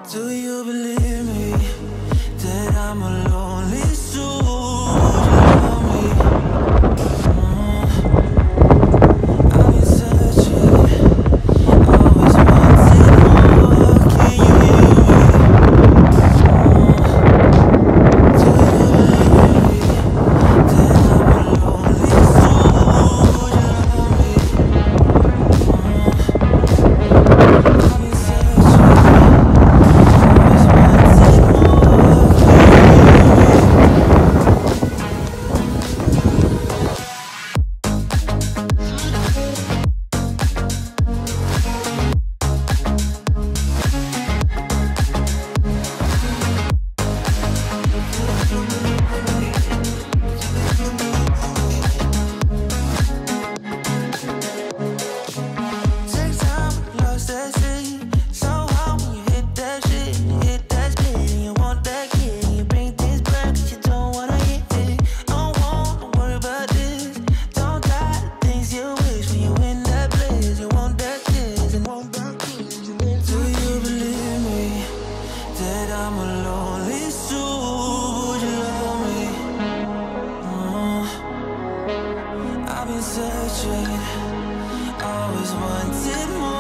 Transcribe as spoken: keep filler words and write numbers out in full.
Do you believe me that I'm a lonely soul? Would you love me? Mm. I've been searching, always wanted more. Can you hear me? Mm. Do you believe me that I'm a lonely soul? Would you love me? Mm. I've been searching, always wanted more. Can you hear me? Take time, lost that shit. So hard when you hit that shit. You hit that split and you want that kid. You bring things back 'cause you don't wanna hit it. Don't wanna worry about this. Don't die the things you wish when you in that place. You want that kiss and want that kiss. Do you believe me that I'm a lonely soul? Would you love me? Mm. I've been searching, always wanted more.